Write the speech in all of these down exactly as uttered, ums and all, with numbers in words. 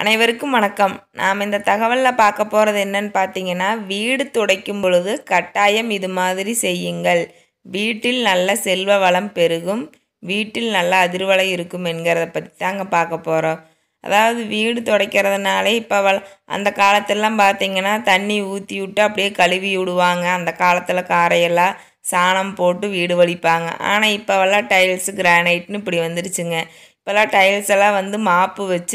அனைவருக்கும் வணக்கம். நாம் இந்த தகவலில் பார்க்க போகிறது என்னன்னு பார்த்தீங்கன்னா, வீடு துடைக்கும் பொழுது கட்டாயம் இது மாதிரி செய்யுங்கள். வீட்டில் நல்ல செல்வ வளம் பெருகும், வீட்டில் நல்ல அதிர்வலை இருக்கும் என்கிறத பற்றி தாங்க பார்க்க போகிறோம். அதாவது வீடு துடைக்கிறதுனாலே இப்போ வ அந்த காலத்திலலாம் பார்த்தீங்கன்னா தண்ணி ஊற்றி விட்டு அப்படியே கழுவி விடுவாங்க. அந்த காலத்தில் காரையெல்லாம் சாணம் போட்டு வீடு வலிப்பாங்க. ஆனால் இப்போவெல்லாம் டைல்ஸு கிரானைட்னு இப்படி வந்துருச்சுங்க. இப்போல்லாம் டைல்ஸ் எல்லாம் வந்து மாப்பு வச்சு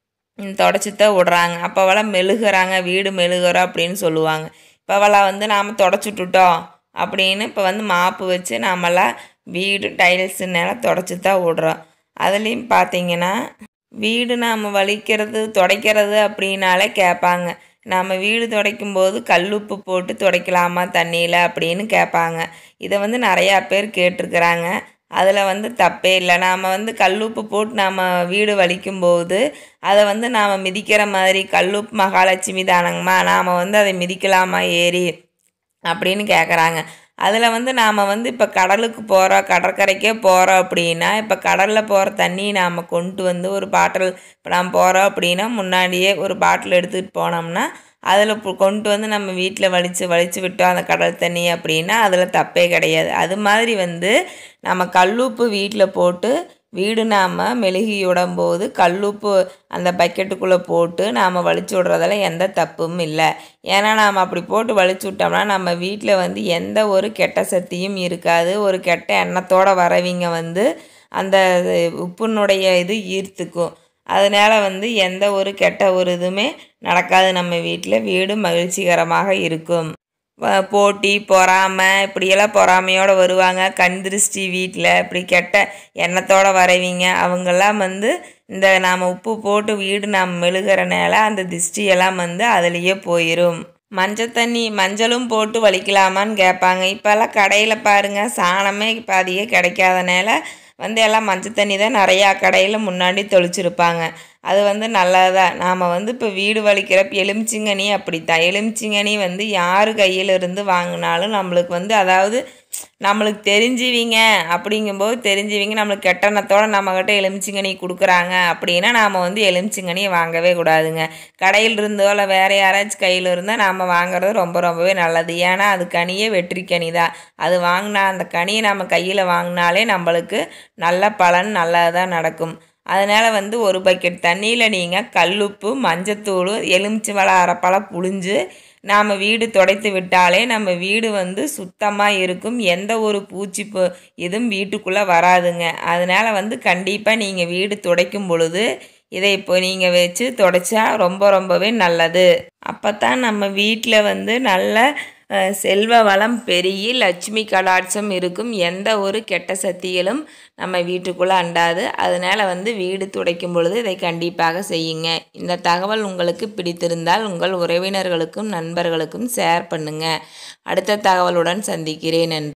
தொடச்சி தான் விட்றாங்க. அப்போவெல்லாம் மெழுகுறாங்க, வீடு மெழுகுறோம் அப்படின்னு சொல்லுவாங்க. இப்போவெல்லாம் வந்து நாம் தொடச்சிட்டுட்டோம் அப்படின்னு இப்போ வந்து மாப்பு வச்சு நாமெல்லாம் வீடு டைல்ஸுன்னெல்லாம் தொடச்சி தான் விட்றோம். அதுலேயும் பார்த்தீங்கன்னா வீடு நாம் வலிக்கிறது துடைக்கிறது அப்படின்னாலே கேட்பாங்க, நாம் வீடு துடைக்கும்போது கல்லுப்பு போட்டு துடைக்கலாமா தண்ணியில் அப்படின்னு கேட்பாங்க. இதை வந்து நிறையா பேர் கேட்டிருக்கிறாங்க. அதில் வந்து தப்பே இல்லை. நாம் வந்து கல்லுப்பு போட்டு நாம் வீடு வலிக்கும்போது அதை வந்து நாம் மிதிக்கிற மாதிரி, கல்லுப்பு மகாலட்சுமி தானங்கம்மா, நாம் வந்து அதை மிதிக்கலாமா ஏறி அப்படின்னு கேட்குறாங்க. அதில் வந்து நாம் வந்து இப்போ கடலுக்கு போகிறோம், கடற்கரைக்கே போகிறோம் அப்படின்னா, இப்போ கடலில் போகிற தண்ணி நாம் கொண்டு வந்து ஒரு பாட்டில், இப்போ நாம் போகிறோம் அப்படின்னா முன்னாடியே ஒரு பாட்டில் எடுத்துகிட்டு போனோம்னா அதில் கொண்டு வந்து நம்ம வீட்டில் வலித்து வலித்து விட்டோம் அந்த கடல் தண்ணி அப்படின்னா அதில் தப்பே கிடையாது. அது மாதிரி வந்து நம்ம கல்லுப்பு வீட்டில் போட்டு வீடு நாம் மெழுகி விடும்போது கல்லுப்பு அந்த பக்கெட்டுக்குள்ளே போட்டு நாம் வலிச்சு விட்றதால எந்த தப்பும் இல்லை. ஏன்னா நாம் அப்படி போட்டு வலிச்சு விட்டோம்னா நம்ம வீட்டில் வந்து எந்த ஒரு கெட்ட சக்தியும் இருக்காது. ஒரு கெட்ட எண்ணத்தோடு வரவிங்க வந்து அந்த உப்புனுடைய இது ஈர்த்துக்கும். அதனால் வந்து எந்த ஒரு கெட்ட ஒரு இதுவுமே நடக்காது. நம்ம வீட்டில் வீடு மகிழ்ச்சிகரமாக இருக்கும். போட்டி பொறாமை இப்படியெல்லாம் பொறாமையோடு வருவாங்க. கண் திருஷ்டி வீட்டில் இப்படி கெட்ட எண்ணத்தோடு வரவிங்க அவங்கெல்லாம் வந்து இந்த நாம் உப்பு போட்டு வீடு நாம் மெழுகிறனால அந்த திருஷ்டியெல்லாம் வந்து அதுலேயே போயிடும். மஞ்சள் தண்ணி மஞ்சளும் போட்டு வலிக்கலாமான்னு கேட்பாங்க. இப்போல்லாம் கடையில் பாருங்கள் சாணமே பாதியே கிடைக்காதனால வந்து எல்லாம் மஞ்சள் தண்ணி தான் நிறையா கடையில் முன்னாடி தெளிச்சிருப்பாங்க. அது வந்து நல்லதுதான். நாம் வந்து இப்போ வீடு வலிக்கிறப்ப எலுமிச்சிங்கனி அப்படித்தான். எலுமிச்சிங்கனி வந்து யார் கையில் இருந்து வாங்கினாலும் நம்மளுக்கு வந்து அதாவது நம்மளுக்கு தெரிஞ்சுவிங்க அப்படிங்கும்போது தெரிஞ்சுவிங்க நம்மளுக்கு கெட்டணத்தோடு நம்மக்கிட்ட எலுமிச்சிங்கனி கொடுக்குறாங்க அப்படின்னா நாம் வந்து எலுமிச்சிங்கனியை வாங்கவே கூடாதுங்க. கடையில் இருந்தோ இல்லை வேறு யாராச்சும் கையில் இருந்தால் நாம் வாங்குறது ரொம்ப ரொம்பவே நல்லது. ஏன்னா அது கனியே வெற்றி கனி தான். அது வாங்கினா அந்த கனியை நம்ம கையில் வாங்கினாலே நம்மளுக்கு நல்ல பலன் நல்லதாக நடக்கும். அதனால் வந்து ஒரு பக்கெட் தண்ணியில் நீங்கள் கல்லுப்பு மஞ்சத்தூள் எலுமிச்சி பழம் அரைப்பழம் புழிஞ்சு நாம் வீடு துடைத்து விட்டாலே நம்ம வீடு வந்து சுத்தமாக இருக்கும். எந்த ஒரு பூச்சி இதுவும் வீட்டுக்குள்ளே வராதுங்க. அதனால் வந்து கண்டிப்பாக நீங்கள் வீடு துடைக்கும் பொழுது இதை இப்போ நீங்கள் வச்சு துடைச்சா ரொம்ப ரொம்பவே நல்லது. அப்போ தான் நம்ம வீட்டில் வந்து நல்ல செல்வ வளம் பெருகி லட்சுமி கடாட்சம் இருக்கும். எந்த ஒரு கெட்ட சக்திகளும் நம்ம வீட்டுக்குள்ளே அண்டாது. அதனால் வந்து வீடு துடைக்கும் பொழுது இதை கண்டிப்பாக செய்யுங்க. இந்த தகவல் உங்களுக்கு பிடித்திருந்தால் உங்கள் உறவினர்களுக்கும் நண்பர்களுக்கும் ஷேர் பண்ணுங்கள். அடுத்த தகவலுடன் சந்திக்கிறேன். நன்றி.